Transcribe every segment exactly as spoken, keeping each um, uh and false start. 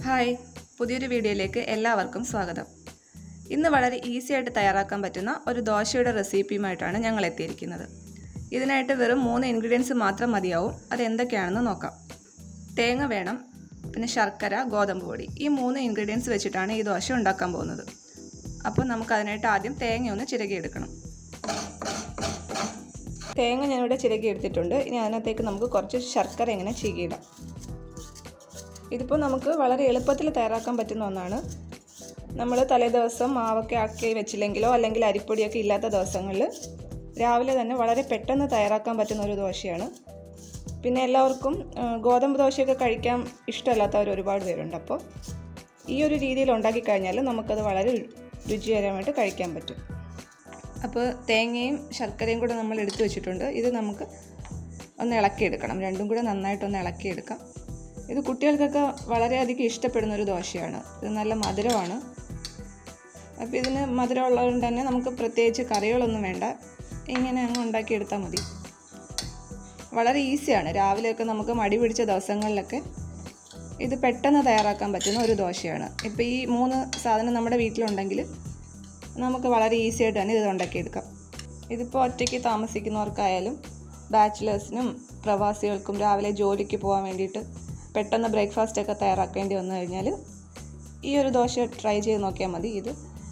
Hi, പുതിയൊരു വീഡിയോയിലേക്ക് എല്ലാവർക്കും സ്വാഗതം. ഇന്ന് വളരെ ഈസി ആയിട്ട് തയ്യാറാക്കാൻ പറ്റുന്ന ഒരു ദോശയുടെ റെസിപ്പിയുമായിട്ടാണ് ഞങ്ങൾ എത്തിയിരിക്കുന്നത്. ഇതിനായിട്ട് വെറും മൂന്ന് ഇൻഗ്രീഡിയൻസ് മാത്രം മതിയാവും. അത് എന്തൊക്കെയാണെന്ന് നോക്കാം. തേങ്ങ വേണം, പിന്നെ ശർക്കര, ഗോതമ്പ് പൊടി. ഈ മൂന്ന് ഇൻഗ്രീഡിയൻസ് വെച്ചിട്ടാണ് ഈ ദോശ ഉണ്ടാക്കാൻ പോകുന്നത്. അപ്പോൾ നമുക്ക് അതിനായിട്ട് ആദ്യം തേങ്ങ ഒന്ന് ചിരകിയെടുക്കണം. തേങ്ങ ഞാനിവിടെ ചിരകി എടുത്തിട്ടുണ്ട്. ഇനി അതിനകത്തേക്ക് നമുക്ക് കുറച്ച് ശർക്കര ഇങ്ങനെ ചീകിയിടാം. ഇതിപ്പോൾ നമുക്ക് വളരെ എളുപ്പത്തിൽ തയ്യാറാക്കാൻ പറ്റുന്ന ഒന്നാണ്. നമ്മൾ തലേദിവസം മാവൊക്കെ ആക്കി വെച്ചില്ലെങ്കിലോ അല്ലെങ്കിൽ അരിപ്പൊടിയൊക്കെ ഇല്ലാത്ത ദിവസങ്ങളിൽ രാവിലെ തന്നെ വളരെ പെട്ടെന്ന് തയ്യാറാക്കാൻ പറ്റുന്ന ഒരു ദോശയാണ്. പിന്നെ എല്ലാവർക്കും ഗോതമ്പ് ദോശയൊക്കെ കഴിക്കാൻ ഇഷ്ടമല്ലാത്തവർ ഒരുപാട് പേരുണ്ട്. അപ്പോൾ ഈ ഒരു രീതിയിൽ ഉണ്ടാക്കി കഴിഞ്ഞാൽ നമുക്കത് വളരെ രുചികരമായിട്ട് കഴിക്കാൻ പറ്റും. അപ്പോൾ തേങ്ങയും ശർക്കരയും കൂടെ നമ്മൾ എടുത്തു വെച്ചിട്ടുണ്ട്. ഇത് നമുക്ക് ഒന്ന് ഇളക്കിയെടുക്കണം. രണ്ടും കൂടെ നന്നായിട്ടൊന്ന് ഇളക്കിയെടുക്കാം. ഇത് കുട്ടികൾക്കൊക്കെ വളരെയധികം ഇഷ്ടപ്പെടുന്ന ഒരു ദോശയാണ്. ഇത് നല്ല മധുരമാണ്. അപ്പോൾ ഇതിന് മധുരം ഉള്ളതുകൊണ്ട് തന്നെ നമുക്ക് പ്രത്യേകിച്ച് കറികളൊന്നും വേണ്ട, ഇങ്ങനെ അങ്ങ് ഉണ്ടാക്കിയെടുത്താൽ മതി. വളരെ ഈസിയാണ്. രാവിലെയൊക്കെ നമുക്ക് മടി പിടിച്ച ദിവസങ്ങളിലൊക്കെ ഇത് പെട്ടെന്ന് തയ്യാറാക്കാൻ പറ്റുന്ന ഒരു ദോശയാണ്. ഇപ്പോൾ ഈ മൂന്ന് സാധനം നമ്മുടെ വീട്ടിലുണ്ടെങ്കിൽ നമുക്ക് വളരെ ഈസി ആയിട്ട് തന്നെ ഇത് ഉണ്ടാക്കിയെടുക്കാം. ഇതിപ്പോൾ ഒറ്റയ്ക്ക് താമസിക്കുന്നവർക്കായാലും ബാച്ചിലേഴ്സിനും പ്രവാസികൾക്കും രാവിലെ ജോലിക്ക് പോകാൻ വേണ്ടിയിട്ട് പെട്ടെന്ന് ബ്രേക്ക്ഫാസ്റ്റൊക്കെ തയ്യാറാക്കേണ്ടി വന്നു കഴിഞ്ഞാൽ ഈ ഒരു ദോശ ട്രൈ ചെയ്ത് നോക്കിയാൽ മതി. ഇത്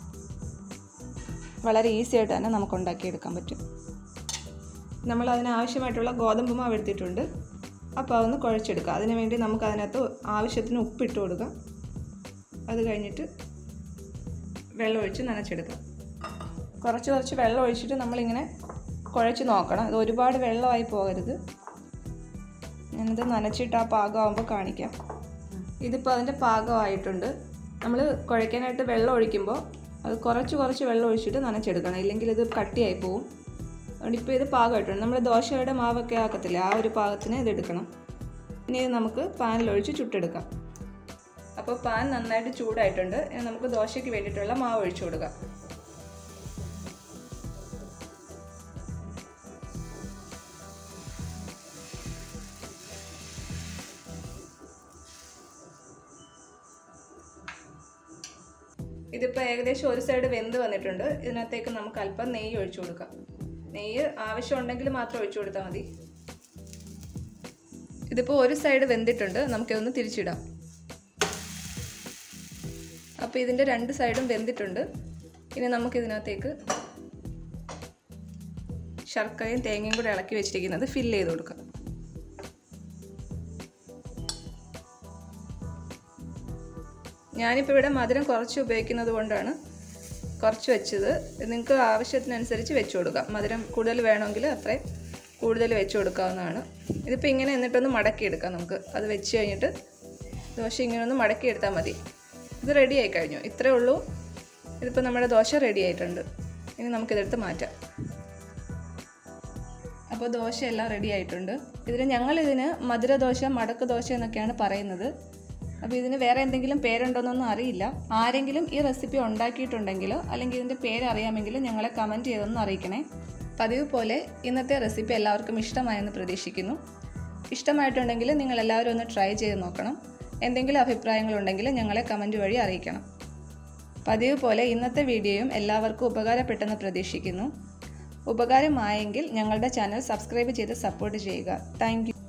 വളരെ ഈസി ആയിട്ട് തന്നെ നമുക്ക് ഉണ്ടാക്കിയെടുക്കാൻ പറ്റും. നമ്മൾ അതിനാവശ്യമായിട്ടുള്ള ഗോതമ്പ് മാവ് എടുത്തിട്ടുണ്ട്. അപ്പോൾ അതൊന്ന് കുഴച്ചെടുക്കുക. അതിന് വേണ്ടി നമുക്ക് അതിനകത്ത് ആവശ്യത്തിന് ഉപ്പിട്ട് കൊടുക്കുക. അത് കഴിഞ്ഞിട്ട് വെള്ളം ഒഴിച്ച് നനച്ചെടുക്കുക. കുറച്ച് കുറച്ച് വെള്ളം ഒഴിച്ചിട്ട് നമ്മളിങ്ങനെ കുഴച്ച് നോക്കണം. അത് ഒരുപാട് വെള്ളമായി പോകരുത്. ഞാനിത് നനച്ചിട്ട് ആ പാകമാകുമ്പോൾ കാണിക്കാം. ഇതിപ്പോൾ അതിൻ്റെ പാകമായിട്ടുണ്ട്. നമ്മൾ കുഴയ്ക്കാനായിട്ട് വെള്ളം ഒഴിക്കുമ്പോൾ അത് കുറച്ച് കുറച്ച് വെള്ളം ഒഴിച്ചിട്ട് നനച്ചെടുക്കണം, ഇല്ലെങ്കിൽ ഇത് കട്ടിയായി പോവും. അതുകൊണ്ട് ഇപ്പോൾ ഇത് പാകമായിട്ടുണ്ട്. നമ്മൾ ദോശയുടെ മാവൊക്കെ ആക്കത്തില്ല, ആ ഒരു പാകത്തിന് ഇത് എടുക്കണം. ഇനി ഇത് നമുക്ക് പാനിലൊഴിച്ച് ചുട്ടെടുക്കാം. അപ്പോൾ പാൻ നന്നായിട്ട് ചൂടായിട്ടുണ്ട്. ഇനി നമുക്ക് ദോശയ്ക്ക് വേണ്ടിയിട്ടുള്ള മാവ് ഒഴിച്ചു കൊടുക്കാം. ഇതിപ്പോൾ ഏകദേശം ഒരു സൈഡ് വെന്ത് വന്നിട്ടുണ്ട്. ഇതിനകത്തേക്ക് നമുക്ക് അല്പം നെയ്യ് ഒഴിച്ചു കൊടുക്കാം. നെയ്യ് ആവശ്യമുണ്ടെങ്കിൽ മാത്രം ഒഴിച്ചു കൊടുത്താൽ മതി. ഇതിപ്പോൾ ഒരു സൈഡ് വെന്തിട്ടുണ്ട്. നമുക്കിതൊന്ന് തിരിച്ചിടാം. അപ്പോൾ ഇതിൻ്റെ രണ്ട് സൈഡും വെന്തിട്ടുണ്ട്. ഇനി നമുക്കിതിനകത്തേക്ക് ശർക്കരയും തേങ്ങയും കൂടെ ഇളക്കി വെച്ചിരിക്കുന്നത് ഫില്ല് ചെയ്ത് കൊടുക്കാം. ഞാനിപ്പോൾ ഇവിടെ മധുരം കുറച്ച് ഉപയോഗിക്കുന്നത് കൊണ്ടാണ് കുറച്ച് വെച്ചത്. നിങ്ങൾക്ക് ആവശ്യത്തിനനുസരിച്ച് വെച്ച് കൊടുക്കാം. മധുരം കൂടുതൽ വേണമെങ്കിൽ അത്രയും കൂടുതൽ വെച്ച് കൊടുക്കാവുന്നതാണ്. ഇതിപ്പോൾ ഇങ്ങനെ എന്നിട്ടൊന്ന് മടക്കിയെടുക്കാം നമുക്ക്. അത് വെച്ച് കഴിഞ്ഞിട്ട് ദോശ ഇങ്ങനെ ഒന്ന് മടക്കിയെടുത്താൽ മതി. ഇത് റെഡി ആയി കഴിഞ്ഞു. ഇത്രയേ ഉള്ളൂ. ഇതിപ്പോൾ നമ്മുടെ ദോശ റെഡി ആയിട്ടുണ്ട്. ഇനി നമുക്കിതെടുത്ത് മാറ്റാം. അപ്പോൾ ദോശ എല്ലാം റെഡി ആയിട്ടുണ്ട്. ഇതിന് ഞങ്ങളിതിന് മധുര ദോശ, മടക്ക് ദോശ എന്നൊക്കെയാണ് പറയുന്നത്. അപ്പോൾ ഇതിന് വേറെ എന്തെങ്കിലും പേരുണ്ടോയെന്നൊന്നും അറിയില്ല. ആരെങ്കിലും ഈ റെസിപ്പി ഉണ്ടാക്കിയിട്ടുണ്ടെങ്കിലോ അല്ലെങ്കിൽ ഇതിൻ്റെ പേര് അറിയാമെങ്കിലും ഞങ്ങളെ കമൻറ്റ് ചെയ്തൊന്ന് അറിയിക്കണേ. പതിവ് പോലെ ഇന്നത്തെ റെസിപ്പി എല്ലാവർക്കും ഇഷ്ടമായെന്ന് പ്രതീക്ഷിക്കുന്നു. ഇഷ്ടമായിട്ടുണ്ടെങ്കിൽ നിങ്ങൾ എല്ലാവരും ഒന്ന് ട്രൈ ചെയ്ത് നോക്കണം. എന്തെങ്കിലും അഭിപ്രായങ്ങളുണ്ടെങ്കിൽ ഞങ്ങളെ കമൻറ്റ് വഴി അറിയിക്കണം. പതിവ് പോലെ ഇന്നത്തെ വീഡിയോയും എല്ലാവർക്കും ഉപകാരപ്പെട്ടെന്ന് പ്രതീക്ഷിക്കുന്നു. ഉപകാരമായെങ്കിൽ ഞങ്ങളുടെ ചാനൽ സബ്സ്ക്രൈബ് ചെയ്ത് സപ്പോർട്ട് ചെയ്യുക. Thank U.